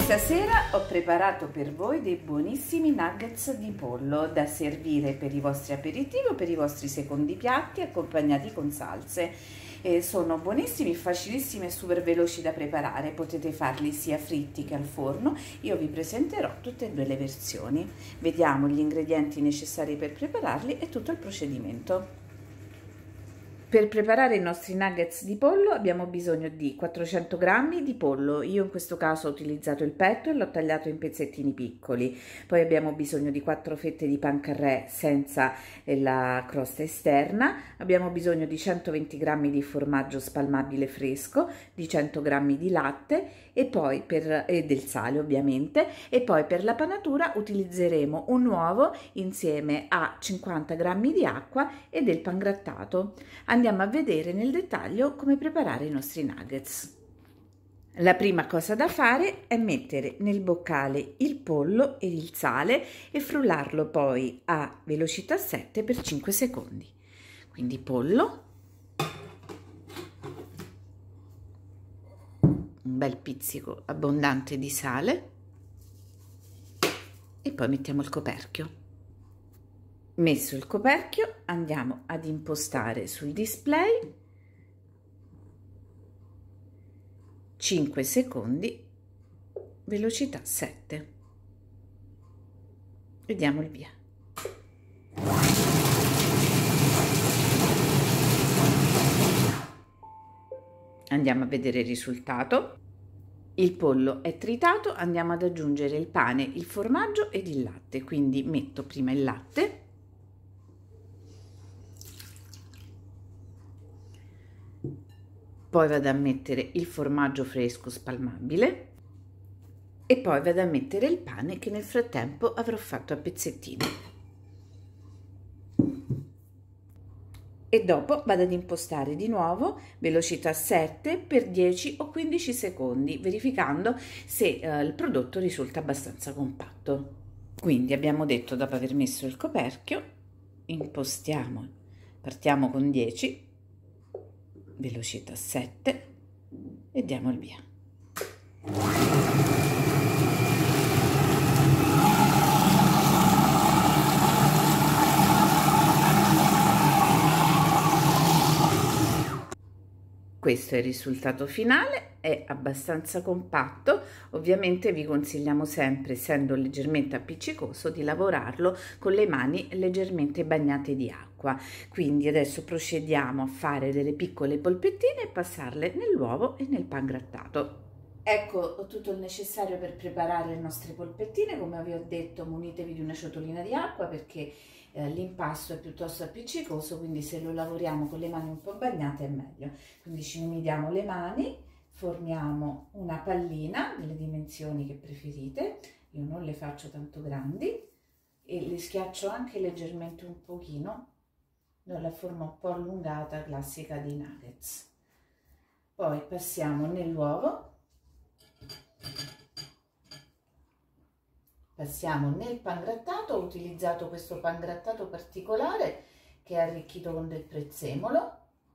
Questa sera ho preparato per voi dei buonissimi nuggets di pollo da servire per i vostri aperitivi o per i vostri secondi piatti accompagnati con salse. Sono buonissimi, facilissimi e super veloci da preparare. Potete farli sia fritti che al forno. Io vi presenterò tutte e due le versioni. Vediamo gli ingredienti necessari per prepararli e tutto il procedimento. Per preparare i nostri nuggets di pollo abbiamo bisogno di 400 g di pollo, io in questo caso ho utilizzato il petto e l'ho tagliato in pezzettini piccoli. Poi abbiamo bisogno di 4 fette di pancarré senza la crosta esterna, abbiamo bisogno di 120 g di formaggio spalmabile fresco, di 100 g di latte e poi del sale ovviamente, e poi per la panatura utilizzeremo un uovo insieme a 50 g di acqua e del pangrattato. Andiamo a vedere nel dettaglio come preparare i nostri nuggets. La prima cosa da fare è mettere nel boccale il pollo e il sale e frullarlo poi a velocità 7 per 5 secondi. Quindi pollo, un bel pizzico abbondante di sale e poi mettiamo il coperchio. Messo il coperchio andiamo ad impostare sul display 5 secondi, velocità 7 e diamo il via. Andiamo a vedere il risultato. Il pollo è tritato, andiamo ad aggiungere il pane, il formaggio ed il latte, quindi metto prima il latte. Poi vado a mettere il formaggio fresco spalmabile e poi vado a mettere il pane che nel frattempo avrò fatto a pezzettini. E dopo vado ad impostare di nuovo velocità 7 per 10 o 15 secondi, verificando se il prodotto risulta abbastanza compatto. Quindi abbiamo detto, dopo aver messo il coperchio, impostiamo, partiamo con 10, velocità 7 e diamo il via. Questo è il risultato finale, è abbastanza compatto. Ovviamente vi consigliamo sempre, essendo leggermente appiccicoso, di lavorarlo con le mani leggermente bagnate di acqua. Quindi adesso procediamo a fare delle piccole polpettine e passarle nell'uovo e nel pangrattato. Ecco, ho tutto il necessario per preparare le nostre polpettine. Come vi ho detto, munitevi di una ciotolina di acqua perché l'impasto è piuttosto appiccicoso, quindi se lo lavoriamo con le mani un po' bagnate è meglio. Quindi ci umidiamo le mani, formiamo una pallina delle dimensioni che preferite. Io non le faccio tanto grandi e le schiaccio anche leggermente un pochino, nella forma un po' allungata classica dei nuggets. Poi passiamo nell'uovo, passiamo nel pangrattato. Ho utilizzato questo pangrattato particolare che è arricchito con del prezzemolo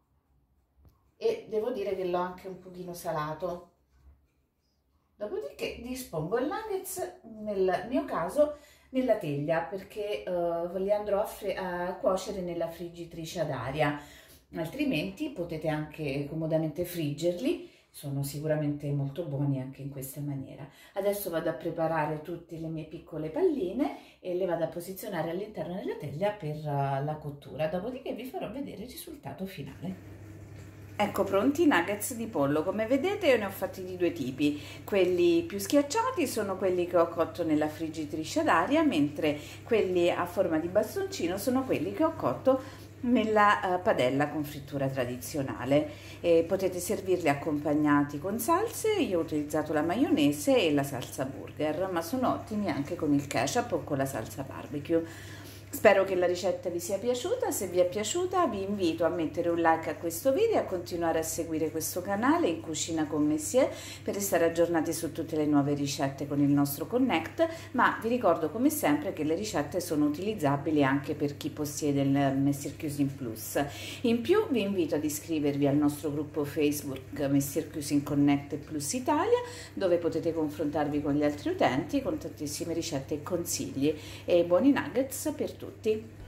e devo dire che l'ho anche un pochino salato. Dopodiché dispongo il nuggets, nel mio caso nella teglia, perché li andrò a cuocere nella friggitrice ad aria, altrimenti potete anche comodamente friggerli. Sono sicuramente molto buoni anche in questa maniera. Adesso vado a preparare tutte le mie piccole palline e le vado a posizionare all'interno della teglia per la cottura, dopodiché vi farò vedere il risultato finale. Ecco pronti i nuggets di pollo. Come vedete io ne ho fatti di due tipi. Quelli più schiacciati sono quelli che ho cotto nella friggitrice ad aria, mentre quelli a forma di bastoncino sono quelli che ho cotto nella padella con frittura tradizionale. Potete servirli accompagnati con salse. Io ho utilizzato la maionese e la salsa burger, ma sono ottimi anche con il ketchup o con la salsa barbecue. Spero che la ricetta vi sia piaciuta. Se vi è piaciuta vi invito a mettere un like a questo video e a continuare a seguire questo canale In Cucina con Messier per restare aggiornati su tutte le nuove ricette con il nostro Connect, ma vi ricordo come sempre che le ricette sono utilizzabili anche per chi possiede il Messier Cuisine Plus. In più vi invito ad iscrivervi al nostro gruppo Facebook Messier Cuisine Connect Plus Italia, dove potete confrontarvi con gli altri utenti con tantissime ricette e consigli, e buoni nuggets per tutti!